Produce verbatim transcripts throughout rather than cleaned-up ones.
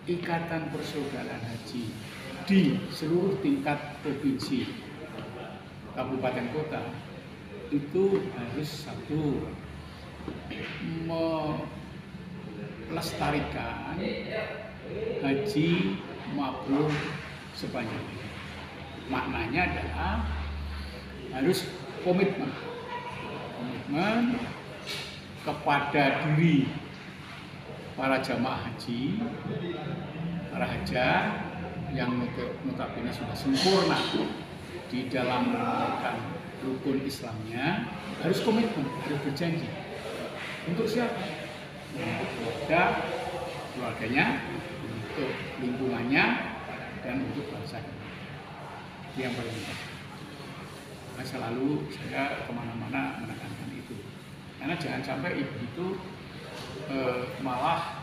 Ikatan Persaudaraan Haji di seluruh tingkat provinsi, kabupaten kota itu harus satu, melestarikan haji mabrur sepanjang hidup. Maknanya adalah harus komitmen, komitmen kepada diri para jamaah haji, para hajah yang notabene sudah sempurna di dalam menjalankan rukun Islamnya, harus komitmen, harus berjanji. Untuk siapa? Untuk keluarga, keluarganya, untuk lingkungannya, dan untuk bangsa. Itu yang paling penting. Nah, selalu saya kemana-mana menekankan itu. Karena jangan sampai ibu itu eh, malah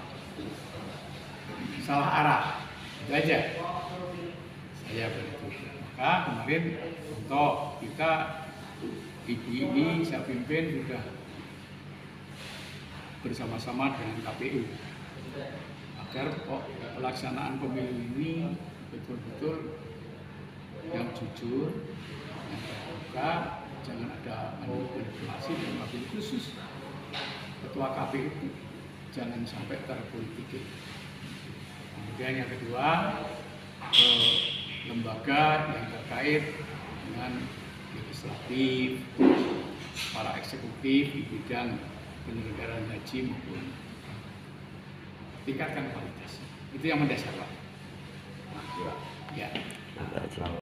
salah arah. Itu aja. Saya begitu. Maka kemarin untuk kita ibu ini saya pimpin sudah bersama-sama dengan K P U agar kok pelaksanaan pemilu ini betul-betul yang jujur, yang terbuka, jangan ada manipulasi dan wabil khusus ketua K P U itu jangan sampai terpolitik. Kemudian yang kedua, eh, lembaga yang terkait dengan legislatif, para eksekutif di bidang penyelenggaraan haji maupun tingkatkan kualitas. Itu yang mendasar, Pak. Ya.